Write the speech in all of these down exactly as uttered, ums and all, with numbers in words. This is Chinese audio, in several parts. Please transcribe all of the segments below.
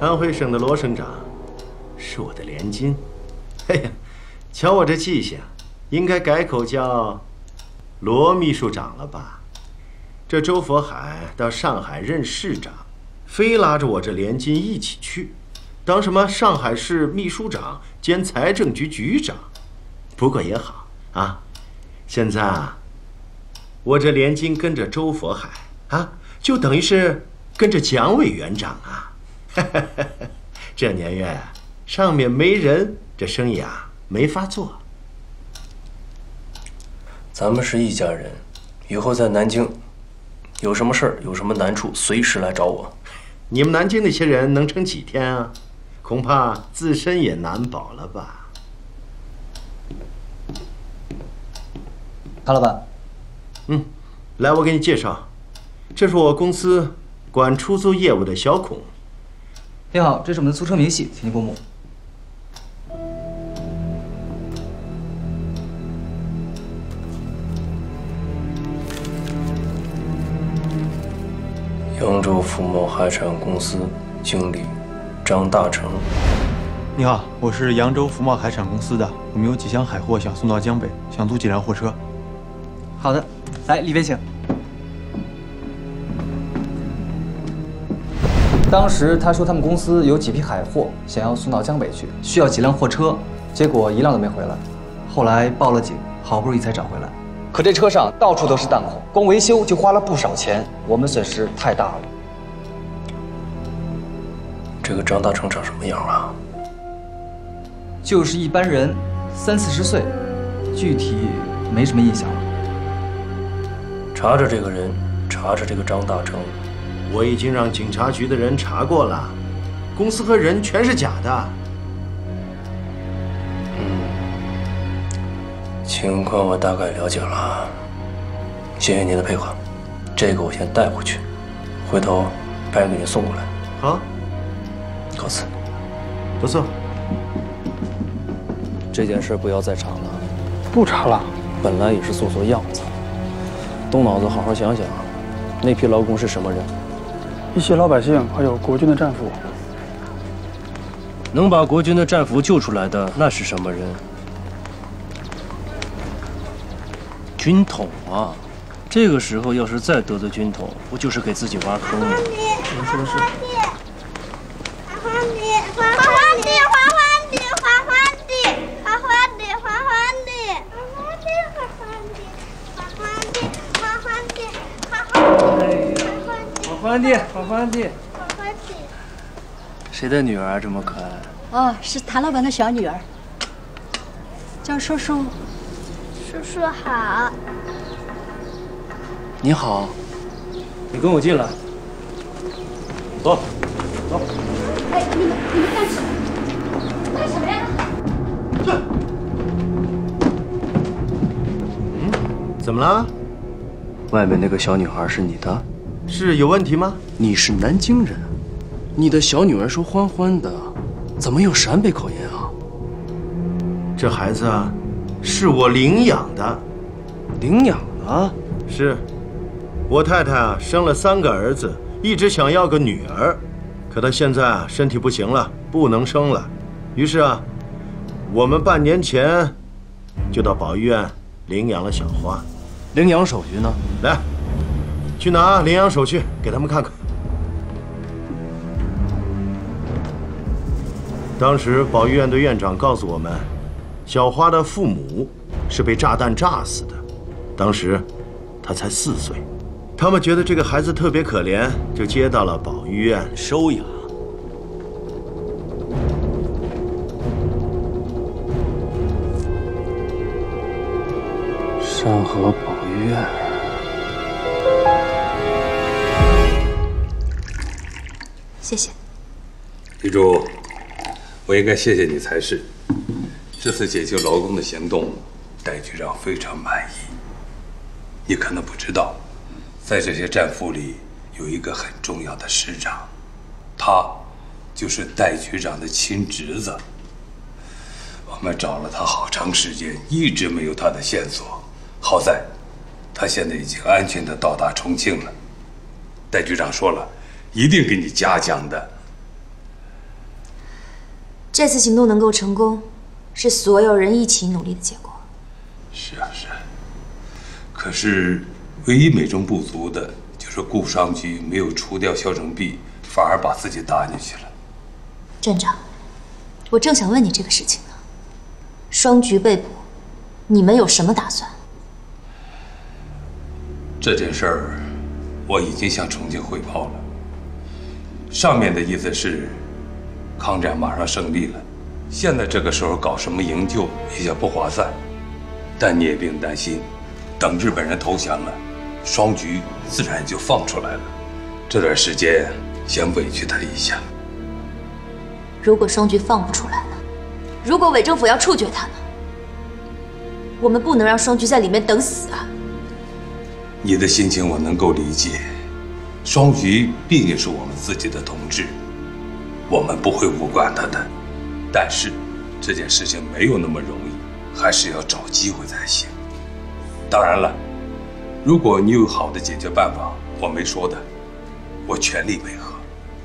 安徽省的罗省长是我的连襟。哎呀，瞧我这记性，应该改口叫罗秘书长了吧？这周佛海到上海任市长，非拉着我这连襟一起去，当什么上海市秘书长兼财政局局长。不过也好啊，现在啊，我这连襟跟着周佛海啊，就等于是跟着蒋委员长啊。这年月上面没人，这生意啊没法做。 咱们是一家人，以后在南京有什么事儿，有什么难处，随时来找我。 你们南京那些人能撑几天啊？恐怕自身也难保了吧？ 唐老板， 嗯，来，我给你介绍，这是我公司管出租业务的小孔。 你好，这是我们的租车明细，请您过目。 扬州福茂海产公司经理张大成。 你好，我是扬州福茂海产公司的，我们有几箱海货想送到江北，想租几辆货车。 好的，来里边请。当时他说他们公司有几批海货想要送到江北去，需要几辆货车，结果一辆都没回来。后来报了警，好不容易才找回来。可这车上到处都是弹孔，光维修就花了不少钱，我们损失太大了。 这个张大成长什么样啊？ 就是一般人，三四十岁，具体没什么印象了。 查查这个人，查查这个张大成。 我已经让警察局的人查过了，公司和人全是假的。 嗯，情况我大概了解了，谢谢您的配合。这个我先带回去，回头拍给您送过来。 好， 告辞。 不错。 这件事不要再查了。 不查了。 本来也是做做样子，动脑子好好想想，那批劳工是什么人？ 一些老百姓，还有国军的战俘。 能把国军的战俘救出来的，那是什么人？军统啊！这个时候要是再得罪军统，不就是给自己挖坑吗？ 您说的是。 花花地，花花地，花花地，花花地，花花地，花花地，花花地，花花地，花花地，花花地，花花地。 花花地，花花地， 花花地。 谁的女儿这么可爱？ 哦，是谭老板的小女儿，叫叔叔。 叔叔好。 你好，你跟我进来。走，走。 哎，你们你们干什么？干什么呀？ 这。嗯，怎么了？ 外面那个小女孩是你的？ 是有问题吗？ 你是南京人，你的小女儿说欢欢的，怎么有陕北口音啊？ 这孩子啊，是我领养的。 领养的？ 是，我太太啊生了三个儿子，一直想要个女儿，可她现在啊身体不行了，不能生了。于是啊，我们半年前就到保育院领养了小花。 领养手续呢？ 来。去拿领养手续给他们看看。当时保育院的院长告诉我们，小花的父母是被炸弹炸死的，当时她才四岁。他们觉得这个孩子特别可怜，就接到了保育院收养。 山河保育院。 谢谢， 女主，我应该谢谢你才是。这次解救劳工的行动，戴局长非常满意。你可能不知道，在这些战俘里有一个很重要的师长，他就是戴局长的亲侄子。我们找了他好长时间，一直没有他的线索。好在，他现在已经安全地到达重庆了。戴局长说了。一定给你嘉奖的。 这次行动能够成功，是所有人一起努力的结果。 是啊，是啊。可是，唯一美中不足的就是顾商局没有除掉肖成璧，反而把自己搭进去了。 站长，我正想问你这个事情呢。双菊被捕，你们有什么打算？ 这件事儿，我已经向重庆汇报了。上面的意思是，抗战马上胜利了，现在这个时候搞什么营救比较不划算。但你也不用担心，等日本人投降了，双菊自然就放出来了。这段时间先委屈他一下。 如果双菊放不出来呢？如果伪政府要处决他呢？我们不能让双菊在里面等死啊！ 你的心情我能够理解。双菊毕竟是我们自己的同志，我们不会误管他的。但是这件事情没有那么容易，还是要找机会才行。当然了，如果你有好的解决办法，我没说的，我全力配合。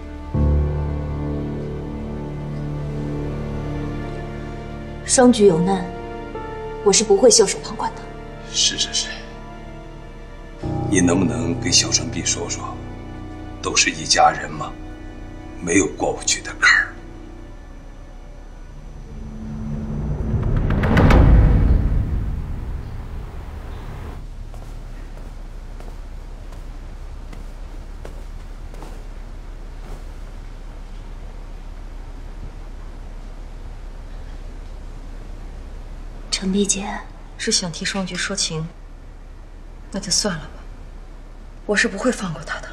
双菊有难，我是不会袖手旁观的。 是是是，你能不能跟肖成璧说说，都是一家人嘛，没有过不去的坎儿。 程璧姐是想替双菊说情，那就算了吧，我是不会放过她的。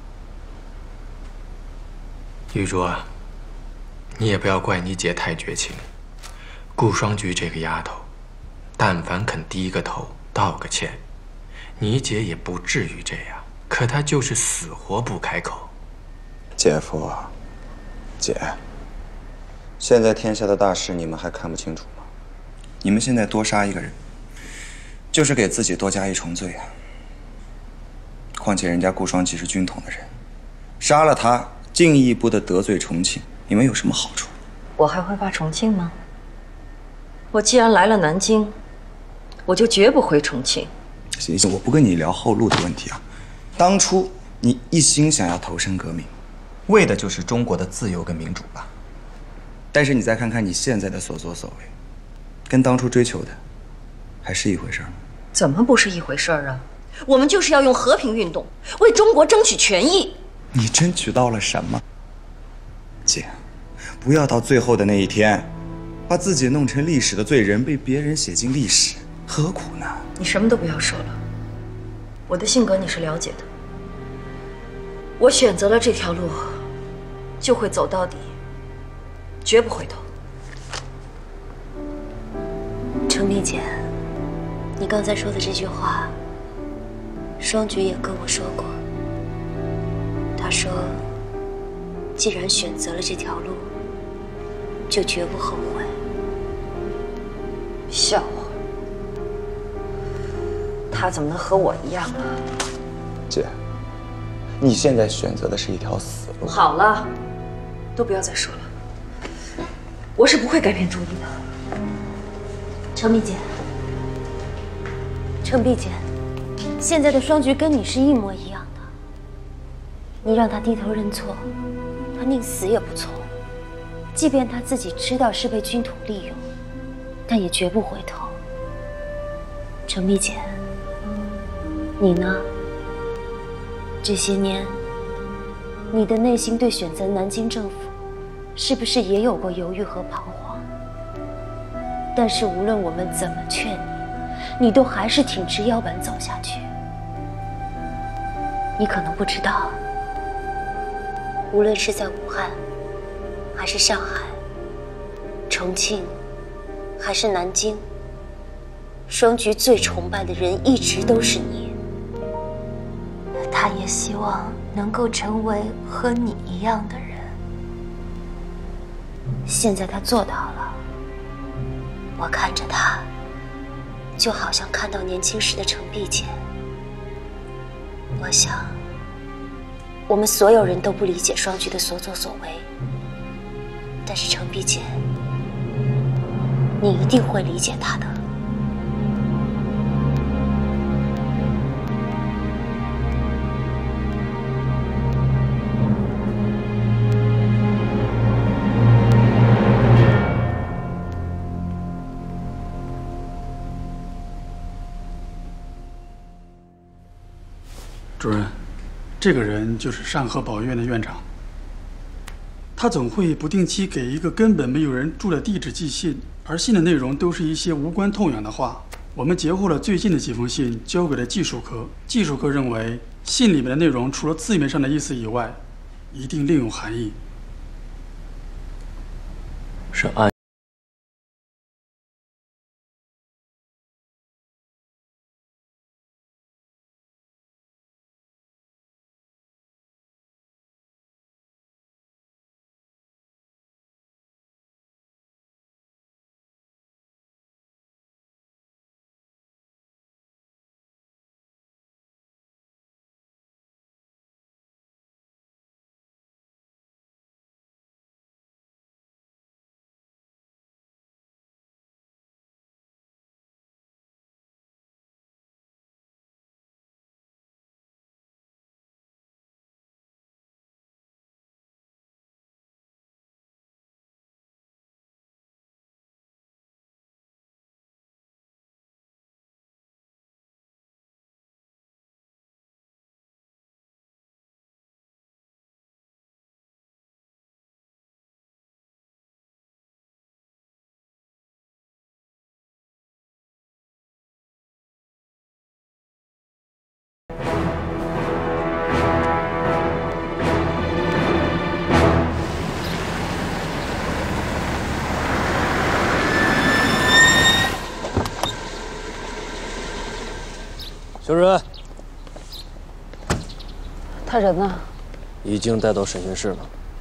玉珠啊，你也不要怪你姐太绝情。顾双菊这个丫头，但凡肯低个头道个歉，你姐也不至于这样。可她就是死活不开口。 姐夫，姐，现在天下的大事你们还看不清楚吗？你们现在多杀一个人，就是给自己多加一重罪啊！况且人家顾双吉是军统的人，杀了他，进一步的得罪重庆，你们有什么好处？ 我还会怕重庆吗？我既然来了南京，我就绝不回重庆。 行行，我不跟你聊后路的问题啊。当初你一心想要投身革命，为的就是中国的自由跟民主吧？但是你再看看你现在的所作所为，跟当初追求的还是一回事吗？ 怎么不是一回事儿啊？我们就是要用和平运动为中国争取权益。 你争取到了什么？姐，不要到最后的那一天，把自己弄成历史的罪人，被别人写进历史，何苦呢？ 你什么都不要说了，我的性格你是了解的。我选择了这条路，就会走到底，绝不回头。 程璧姐，你刚才说的这句话，双菊也跟我说过。她说，既然选择了这条路，就绝不后悔。 笑话，她怎么能和我一样呢？ 姐，你现在选择的是一条死路。 好了，都不要再说了，我是不会改变主意的。 程璧姐，程璧姐，现在的双菊跟你是一模一样的。你让她低头认错，她宁死也不从。即便她自己知道是被军统利用，但也绝不回头。程璧姐，你呢？这些年，你的内心对选择南京政府，是不是也有过犹豫和彷徨？但是无论我们怎么劝你，你都还是挺直腰板走下去。你可能不知道，无论是在武汉，还是上海、重庆，还是南京，双菊最崇拜的人一直都是你。他也希望能够成为和你一样的人。现在他做到了。我看着他，就好像看到年轻时的程璧姐。我想，我们所有人都不理解双菊的所作所为， 但是程碧姐，你一定会理解他的。 主任，这个人就是善和保育院的院长。他总会不定期给一个根本没有人住的地址寄信，而信的内容都是一些无关痛痒的话。我们截获了最近的几封信，交给了技术科。技术科认为，信里面的内容除了字面上的意思以外，一定另有含义。 是暗。 小蕊， 他人呢？ 已经带到审讯室了。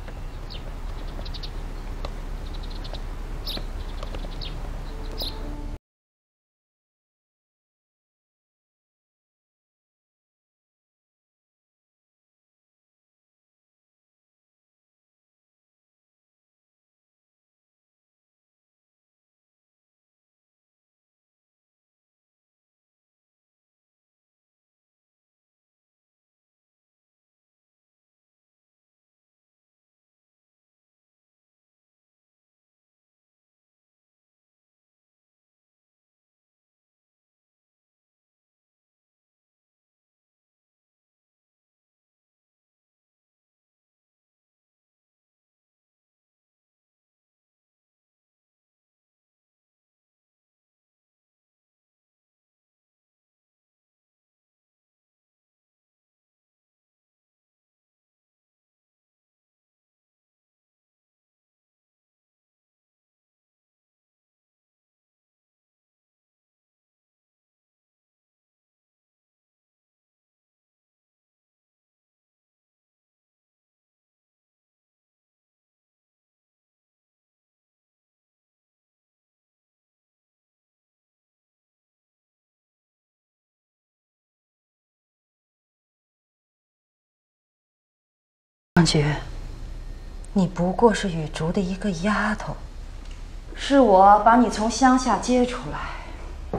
张菊，你不过是雨竹的一个丫头，是我把你从乡下接出来，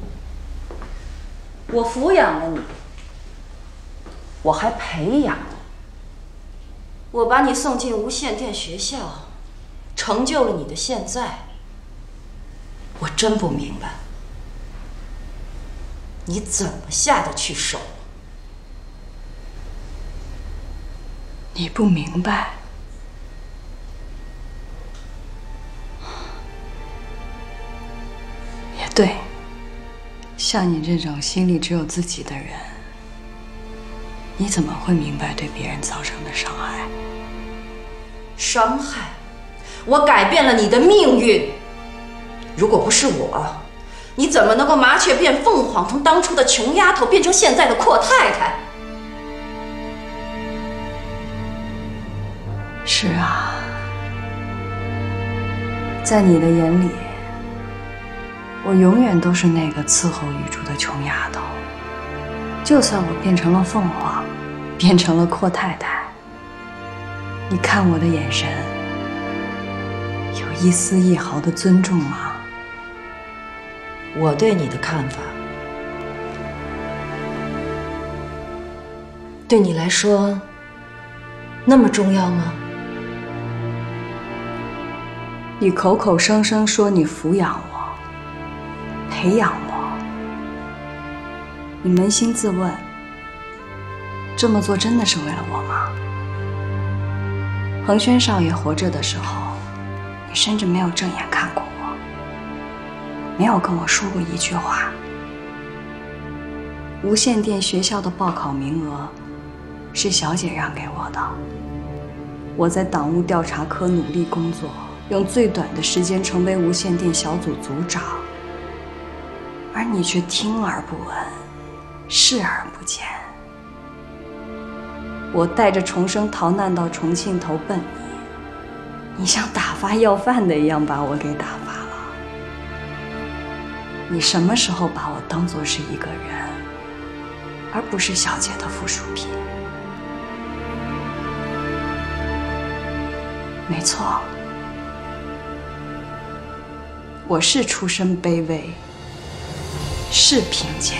我抚养了你，我还培养你，我把你送进无线电学校，成就了你的现在。我真不明白，你怎么下得去手？ 你不明白，也对。像你这种心里只有自己的人，你怎么会明白对别人造成的伤害？ 伤害？我改变了你的命运。如果不是我，你怎么能够麻雀变凤凰，从当初的穷丫头变成现在的阔太太？ 是啊，在你的眼里，我永远都是那个伺候雨竹的穷丫头。就算我变成了凤凰，变成了阔太太，你看我的眼神一丝一毫的尊重吗？ 我对你的看法，对你来说那么重要吗？ 你口口声声说你抚养我、培养我，你扪心自问，这么做真的是为了我吗？恒轩少爷活着的时候，你甚至没有正眼看过我，没有跟我说过一句话。无线电学校的报考名额是小姐让给我的，我在党务调查科努力工作，用最短的时间成为无线电小组组长，而你却听而不闻，视而不见。我带着重生逃难到重庆投奔你，你像打发要饭的一样把我给打发了。你什么时候把我当作是一个人，而不是小姐的附属品？没错，我是出身卑微，是贫贱，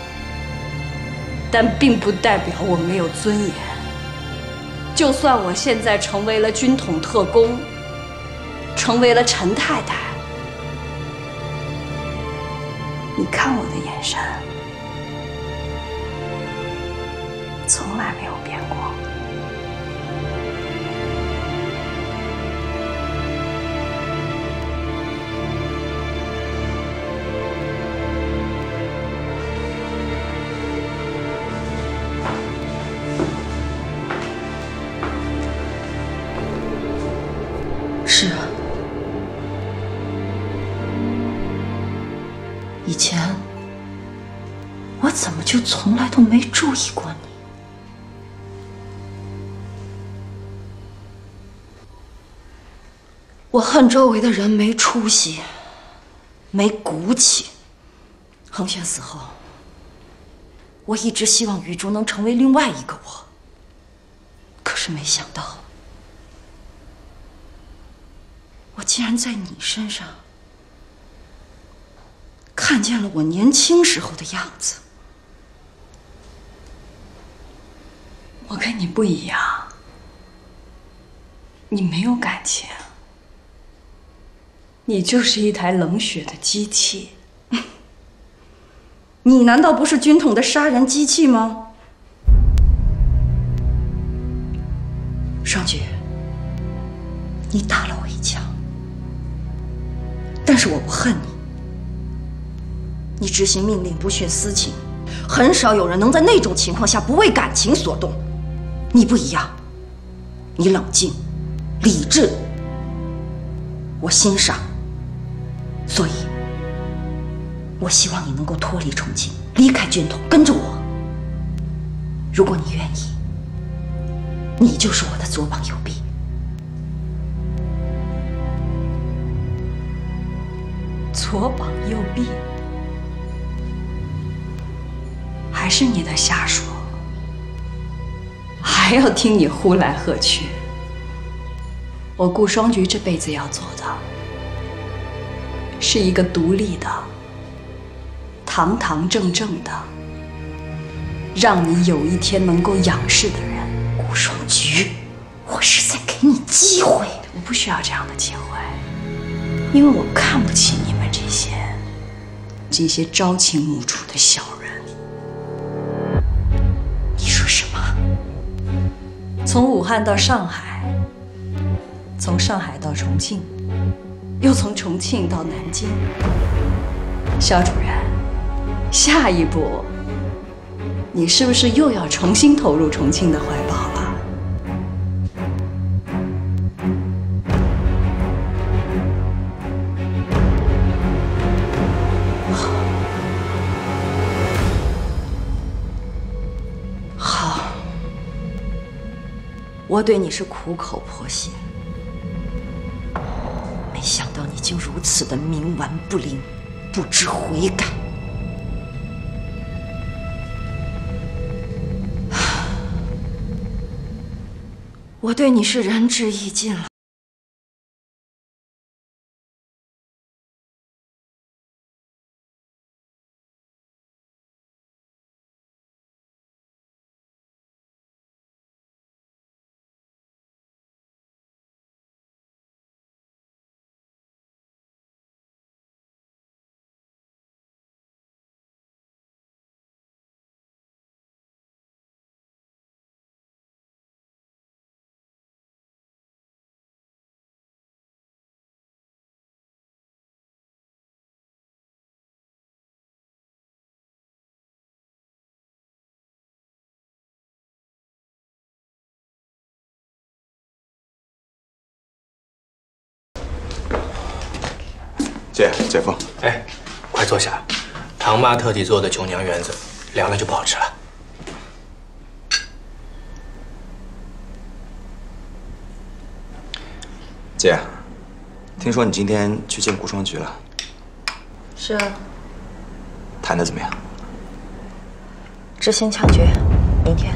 但并不代表我没有尊严。就算我现在成为了军统特工，成为了陈太太，你看我的眼神从来没有变过。 是啊，以前我怎么就从来都没注意过你？我恨周围的人没出息，没骨气。恒轩死后，我一直希望雨竹能成为另外一个我，可是没想到，我竟然在你身上看见了我年轻时候的样子。 我跟你不一样，你没有感情，你就是一台冷血的机器。 你难道不是军统的杀人机器吗？双菊，你打了我一枪，但是我不恨你。你执行命令不徇私情，很少有人能在那种情况下不为感情所动。你不一样，你冷静、理智，我欣赏。所以，我希望你能够脱离重庆，离开军统，跟着我。如果你愿意，你就是我的左膀右臂。 左膀右臂，还是你的下属，还要听你呼来喝去。我顾双菊这辈子要做的，是一个独立的、堂堂正正的，让你有一天能够仰视的人。 顾双菊，我是在给你机会。 我不需要这样的机会，因为我看不起你们这些这些朝秦暮楚的小人。 你说什么？ 从武汉到上海，从上海到重庆，又从重庆到南京。肖主任，下一步你是不是又要重新投入重庆的怀抱了？ 好，我对你是苦口婆心，没想到你就如此的冥顽不灵，不知悔改。我对你是仁至义尽了。 姐姐夫， 哎，快坐下，唐妈特地做的酒娘圆子，凉了就不好吃了。 姐，听说你今天去见顾双菊了？ 是啊。 谈的怎么样？ 执行抢决，明天。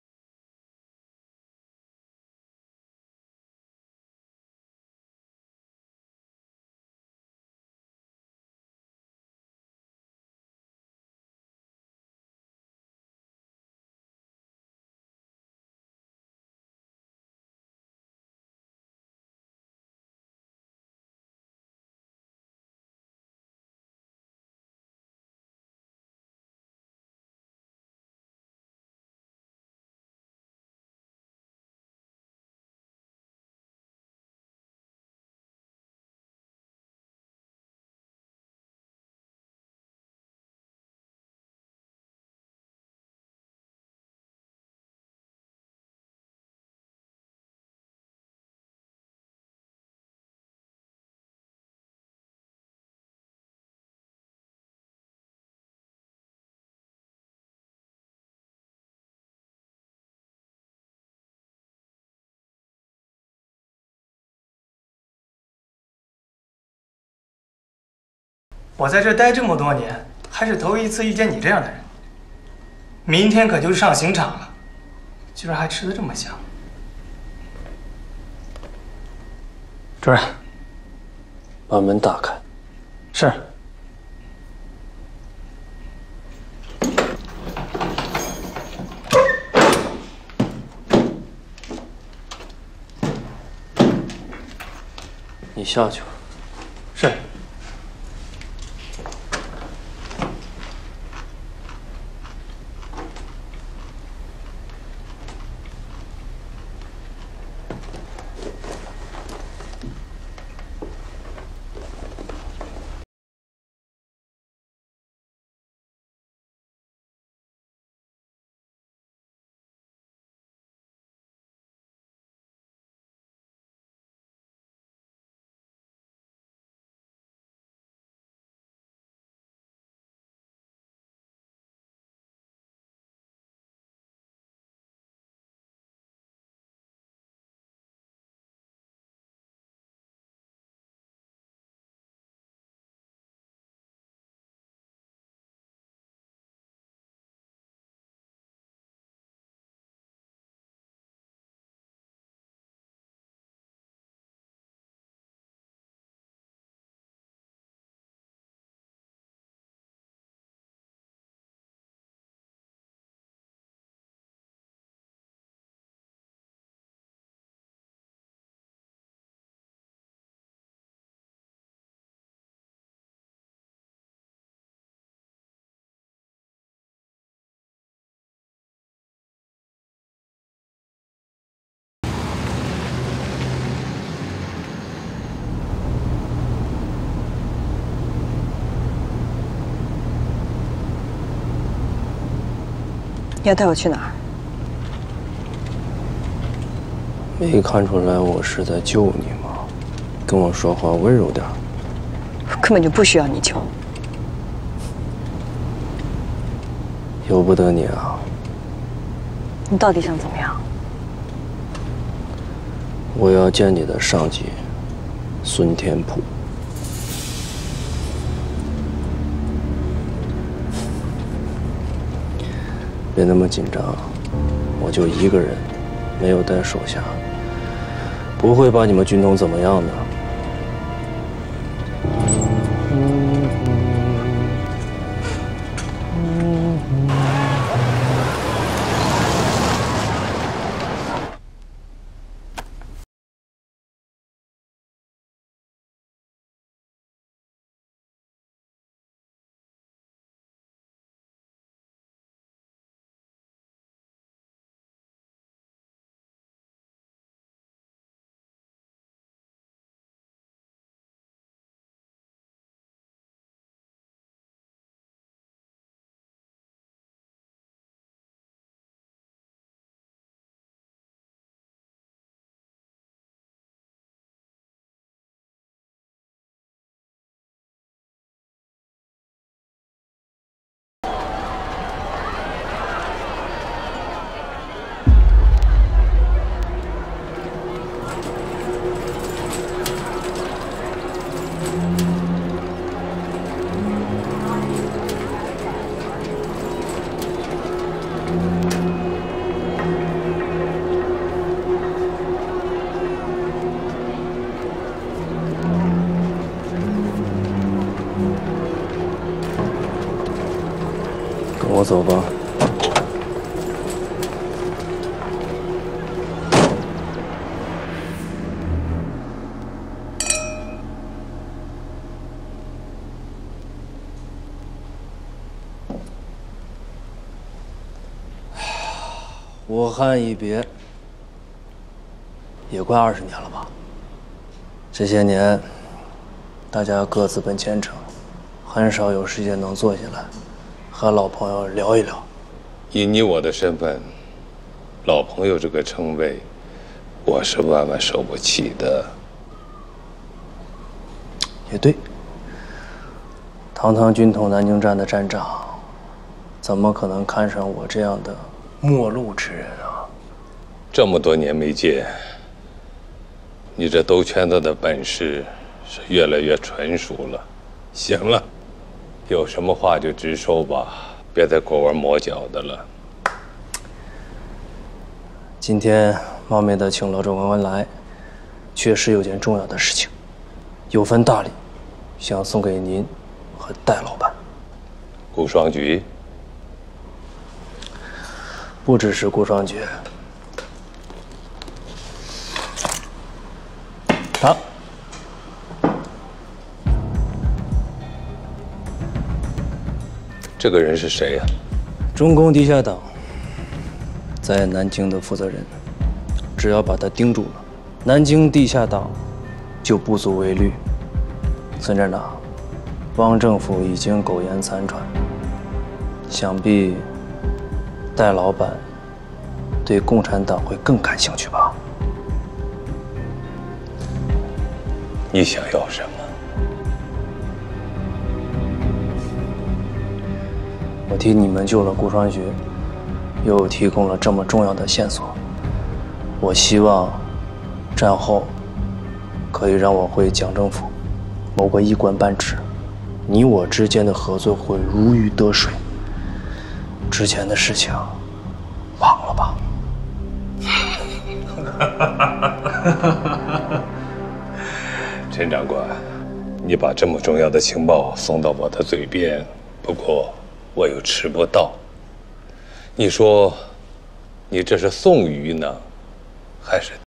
我在这待这么多年，还是头一次遇见你这样的人。明天可就是上刑场了，居然还吃得这么香。主任， 把门打开。 是。 你下去吧。 是。 你要带我去哪儿？ 没看出来我是在救你吗？跟我说话温柔点。 我根本就不需要你救。 由不得你啊！ 你到底想怎么样？ 我要见你的上级，孙天普。别那么紧张，我就一个人，没有带手下，不会把你们军统怎么样的。 我走吧。武汉一别，也快二十年了吧？这些年，大家各自奔前程，很少有时间能坐下来，和老朋友聊一聊。 以你我的身份，老朋友这个称谓，我是万万受不起的。 也对，堂堂军统南京站的站长，怎么可能看上我这样的陌路之人啊？ 这么多年没见，你这兜圈子的本事是越来越纯熟了。行了，有什么话就直说吧，别再拐弯抹角的了。 今天冒昧的请老长官来，确实有件重要的事情，有份大礼，想送给您和戴老板。 顾双菊， 不只是顾双菊，他。 这个人是谁呀？ 中共地下党在南京的负责人，只要把他盯住了，南京地下党就不足为虑。孙站长，汪政府已经苟延残喘，想必戴老板对共产党会更感兴趣吧？ 你想要什么？ 我替你们救了顾双学，又提供了这么重要的线索。我希望战后可以让我回蒋政府某个一官半职，你我之间的合作会如鱼得水。之前的事情忘了吧。 陈长官，你把这么重要的情报送到我的嘴边，不过我又吃不到。你说，你这是送鱼呢，还是？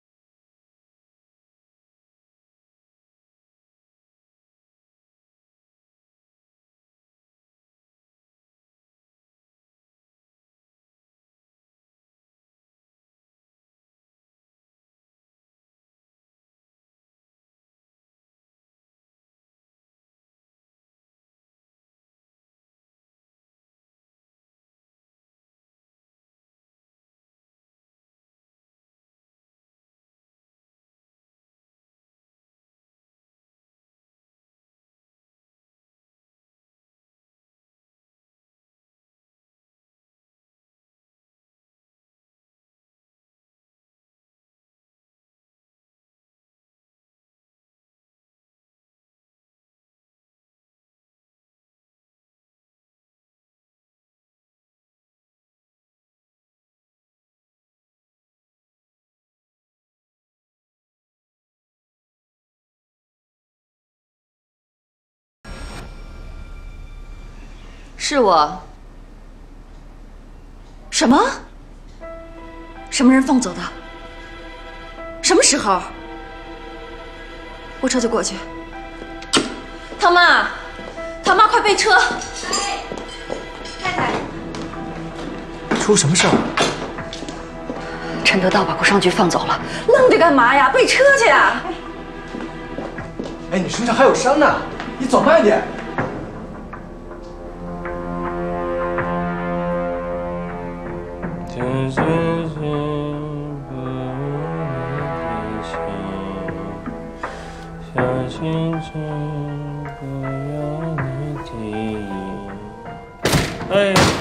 是我。什么？什么人放走的？什么时候？我这就过去。唐妈，唐妈，快备车！ 哎，太太， 出什么事儿？ 陈得道把顾双菊放走了，愣着干嘛呀？备车去呀！ 哎，你身上还有伤呢，你走慢点。 哎。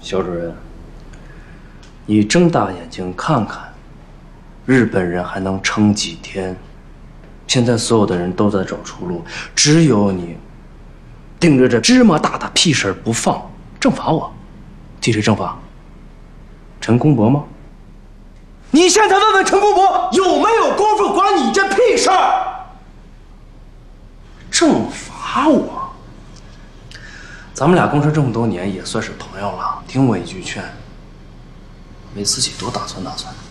肖主任，你睁大眼睛看看，日本人还能撑几天？现在所有的人都在找出路，只有你盯着这芝麻大的屁事儿不放，正法我，替谁正法？陈公博吗？你现在问问陈公博有没有功夫管你这屁事儿？正法我，咱们俩共事这么多年，也算是朋友了。听我一句劝，为自己多打算打算。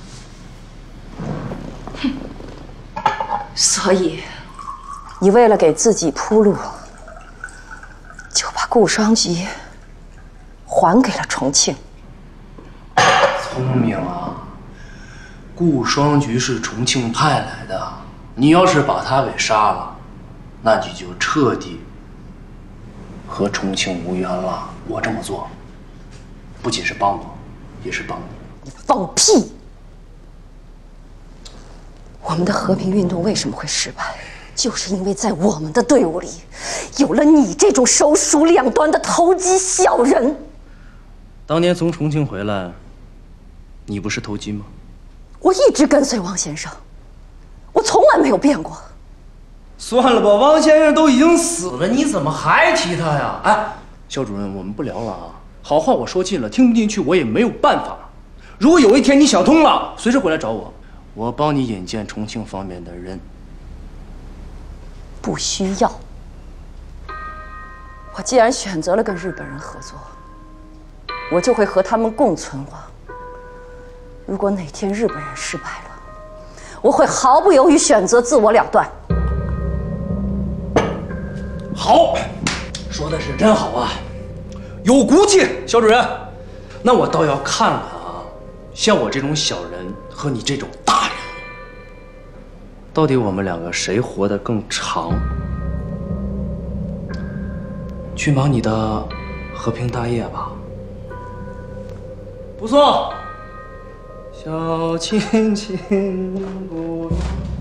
哼，所以你为了给自己铺路，就把顾双菊还给了重庆。 聪明啊！顾双菊是重庆派来的，你要是把他给杀了，那你就彻底和重庆无缘了。我这么做，不仅是帮我，也是帮你。 你放屁！我们的和平运动为什么会失败？就是因为在我们的队伍里，有了你这种手鼠两端的投机小人。 当年从重庆回来，你不是投机吗？ 我一直跟随王先生，我从来没有变过。 算了吧，王先生都已经死了，你怎么还提他呀？哎，肖主任，我们不聊了啊。好话我说尽了，听不进去我也没有办法。如果有一天你想通了，随时回来找我，我帮你引荐重庆方面的人。 不需要。我既然选择了跟日本人合作，我就会和他们共存亡。如果哪天日本人失败了，我会毫不犹豫选择自我了断。 好，说的是真好啊，有骨气，肖主任。那我倒要看看啊，像我这种小人和你这种大人，到底我们两个谁活得更长？去忙你的和平大业吧。不错。小亲亲不。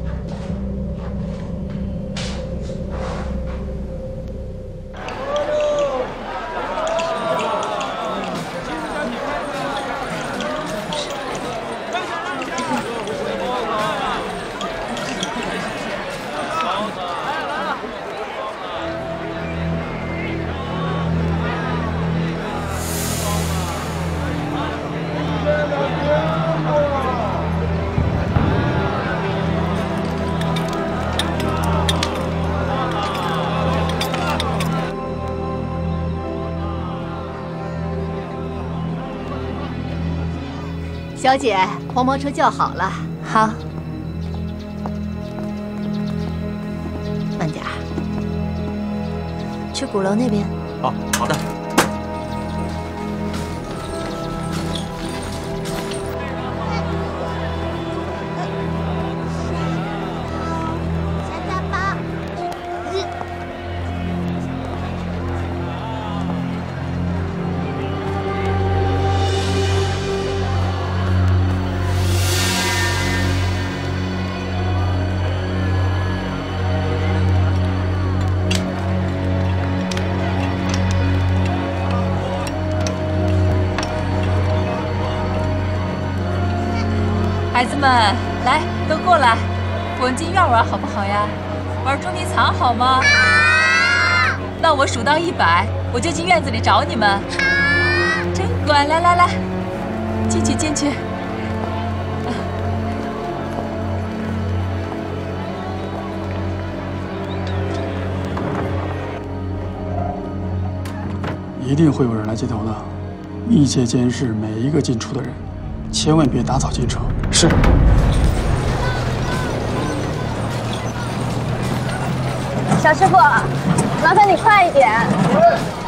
小姐，黄包车叫好了。 好。 慢点儿。去鼓楼那边。 哦，好的。 孩子们，来，都过来，我们进院玩好不好呀？玩捉迷藏好吗？好。那我数到一百，我就进院子里找你们。好。真乖，来来来，进去进去。 一定会有人来接头的，密切监视每一个进出的人。千万别打草惊蛇。是。 小师傅，麻烦你快一点。